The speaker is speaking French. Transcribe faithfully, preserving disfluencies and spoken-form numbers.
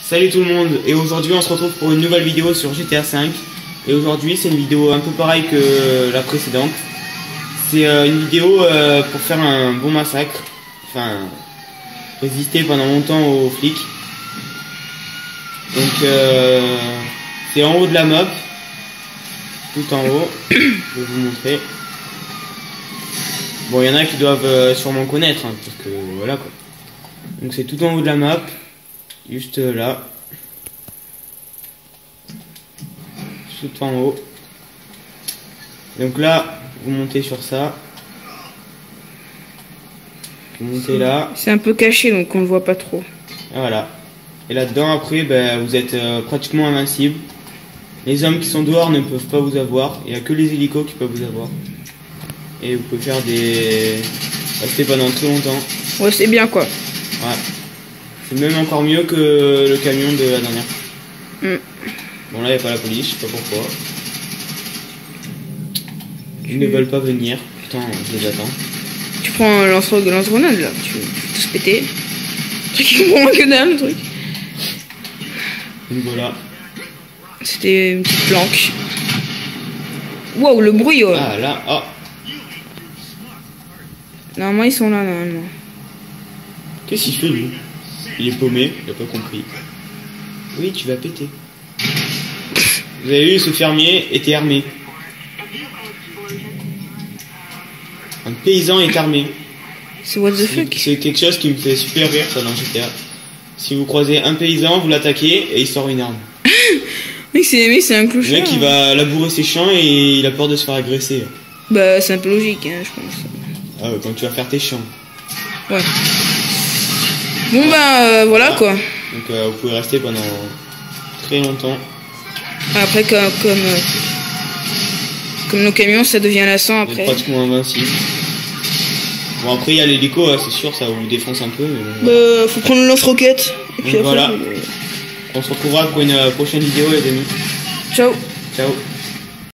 Salut tout le monde, et aujourd'hui on se retrouve pour une nouvelle vidéo sur G T A cinq. Et aujourd'hui c'est une vidéo un peu pareille que la précédente. C'est euh, une vidéo euh, pour faire un bon massacre. Enfin, résister pendant longtemps aux flics. Donc euh, c'est en haut de la map. Tout en haut. Je vais vous montrer. Bon, il y en a qui doivent euh, sûrement connaître, hein, parce que voilà quoi. Donc c'est tout en haut de la map. Juste là. Tout en haut. Donc là, vous montez sur ça. Vous montez là. C'est un peu caché donc on le voit pas trop. Et voilà. Et là-dedans après, ben, vous êtes euh, pratiquement invincible. Les hommes qui sont dehors ne peuvent pas vous avoir. Il n'y a que les hélicos qui peuvent vous avoir. Et vous pouvez faire des... rester pendant très longtemps. Ouais, c'est bien quoi. Ouais. C'est même encore mieux que le camion de la dernière. Mm. Bon là il n'y a pas la police, je sais pas pourquoi. Ils ne veulent pas venir. Putain, je les attends. Tu prends un lance-grenade là, tu veux tous péter. Le truc qui prend que dalle le truc. Donc voilà. C'était une petite planque. Wow, le bruit ouais. Ah là, ah. Normalement ils sont là normalement. Qu'est-ce qu'il fait lui? Il est paumé, il a pas compris. Oui, tu vas péter. Vous avez vu, ce fermier était armé. Un paysan est armé. C'est what the fuck? C'est quelque chose qui me fait super rire ça dans G T A. Si vous croisez un paysan, vous l'attaquez et il sort une arme. Mec, c'est c'est un clochard. Le mec il va labourer ses champs et il a peur de se faire agresser. Bah c'est un peu logique hein, je pense. Ah ouais, quand tu vas faire tes champs. Ouais. Bon bah euh, voilà, voilà quoi. Donc euh, vous pouvez rester pendant très longtemps. Après comme comme, euh, comme nos camions ça devient lassant après. Vous êtes pratiquement invincible. Bon après il y a l'hélico, c'est sûr ça vous défonce un peu. Mais bon, bah voilà. Faut prendre le lance-roquette. Et puis après, voilà. On se retrouvera pour une prochaine vidéo les amis. Ciao. Ciao.